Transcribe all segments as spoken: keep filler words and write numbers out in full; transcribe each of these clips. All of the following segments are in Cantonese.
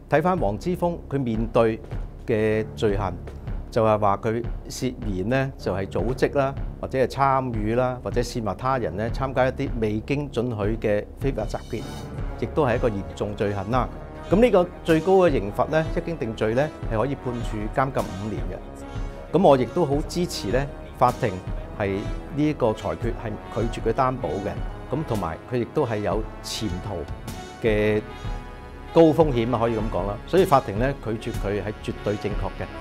睇翻黃之鋒佢面對嘅罪行，就係話佢涉嫌咧就係組織啦，或者係參與啦，或者煽惑他人咧參加一啲未經准許嘅非法集結，亦都係一個嚴重罪行啦。咁呢個最高嘅刑罰咧，一經定罪咧係可以判處監禁五年嘅。咁我亦都好支持咧，法庭係呢一個裁決係拒絕佢擔保嘅。咁同埋佢亦都係有潛逃嘅高風險啊，可以咁講啦。所以法庭咧拒絕佢係絕對正確嘅。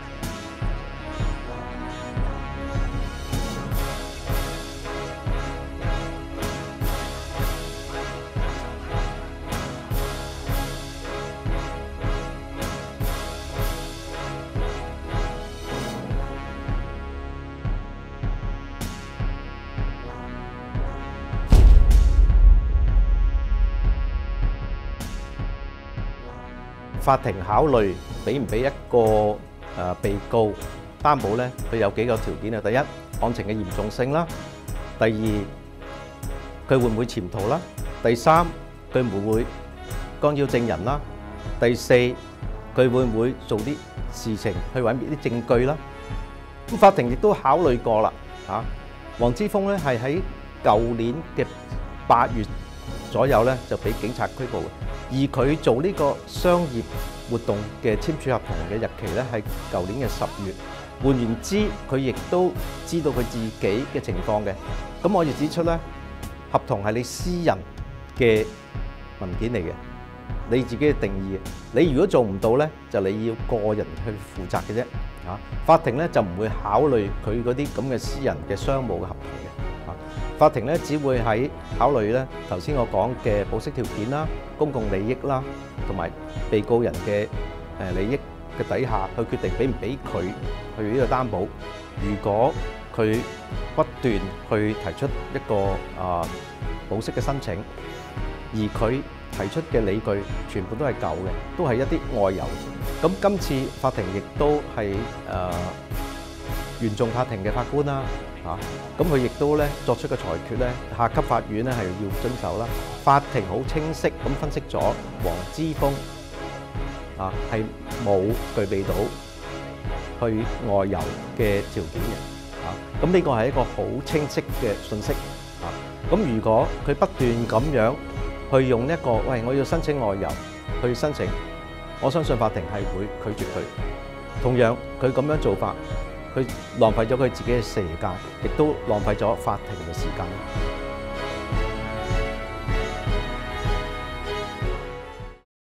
法庭考慮俾唔俾一個誒被告擔保咧，佢有幾個條件啊。第一，案情嘅嚴重性啦；第二，佢會唔會潛逃啦；第三，佢會唔會干擾證人啦；第四，佢會唔會做啲事情去毀滅啲證據啦。咁法庭亦都考慮過啦，嚇黃之鋒咧係喺舊年嘅八月左右咧就俾警察拘捕嘅。而佢做呢個商業活動嘅簽署合同嘅日期咧係舊年嘅十月，換言之，佢亦都知道佢自己嘅情況嘅。咁我亦指出咧，合同係你私人嘅文件嚟嘅，你自己嘅定義。你如果做唔到咧，就你要個人去負責嘅啫。嚇，法庭咧就唔會考慮佢嗰啲咁嘅私人嘅商務嘅合同嘅。法庭咧只會喺考慮咧頭先我講嘅保釋條件啦、公共利益啦，同埋被告人嘅誒利益嘅底下，去決定俾唔俾佢去呢個擔保。如果佢不斷去提出一個啊保釋嘅申請，而佢提出嘅理據全部都係舊嘅，都係一啲外遊。咁今次法庭亦都係誒原訟法庭嘅法官啦。嚇，咁佢亦都咧作出嘅裁決咧，下級法院咧係要遵守啦。法庭好清晰咁分析咗黃之鋒啊係冇具備到去外遊嘅條件嘅。嚇，咁呢個係一個好清晰嘅信息。嚇，咁如果佢不斷咁樣去用一個喂我要申請外遊去申請，我相信法庭係會拒絕佢。同樣佢咁樣做法，佢浪費咗佢自己嘅時間，亦都浪費咗法庭嘅時間。